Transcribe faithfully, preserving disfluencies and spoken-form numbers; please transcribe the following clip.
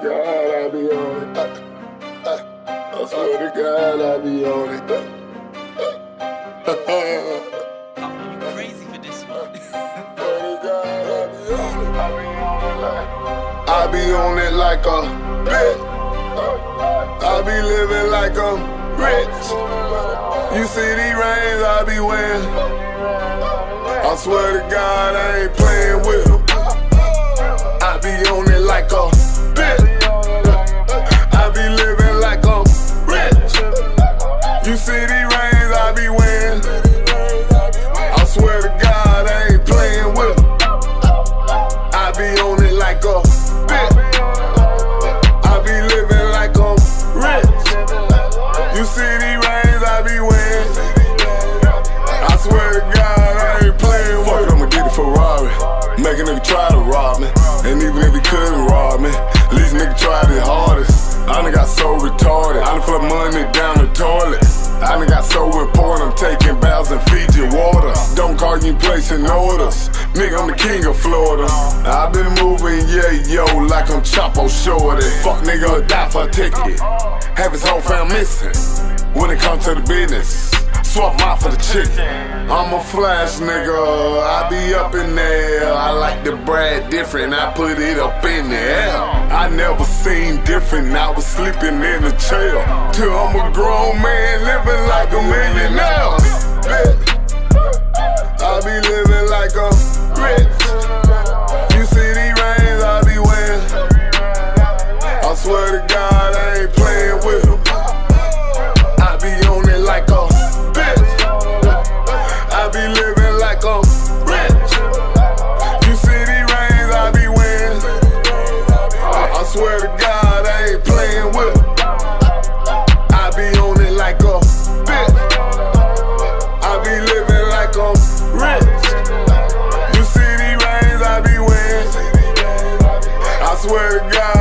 God, I be on it. I swear to God, I be on it. Oh, you crazy for this one. I be on it like a bitch. I be living like I'm rich. You see these rings I be wearing. I swear to God, I ain't playing with them. I be on it like a bitch. I be living like I'm rich. You see these rings I be wearing. I swear to God, I ain't playing with them. I be on it like a bitch. I be living like I'm rich. You see these rings I be wearing. I swear to God, I ain't playing with them. Fuck it, I'ma get a Ferrari. Make a nigga try to rob me. And even if he couldn't rob me, at least nigga tried his hardest. I done got so retarded, I done put money down the toilet. I done got so important, I'm taking baths in Fiji water. Don't call you placing orders, nigga, I'm the king of Florida. I been moving, yeah, yo, like I'm Chapo Shorty. Fuck nigga, will die for a ticket, have his whole fam missing. When it comes to the business, swap mouth for the chicken. I'm a flash nigga, I be up in there. I like to brag different, I put it up in the air. I never seen different, I was sleeping in a chair. Till I'm a grown man living like a millionaire. I be living like I'm rich. You see these rings I be wearing. I swear to God, I ain't playing with them. I be on it like a bitch. I be living like I'm rich. You see these rings I be wearing. I swear to God, I ain't playing with them. I be on it like a bitch. I be living like I'm rich. You see these rings I be wearing. I swear to God.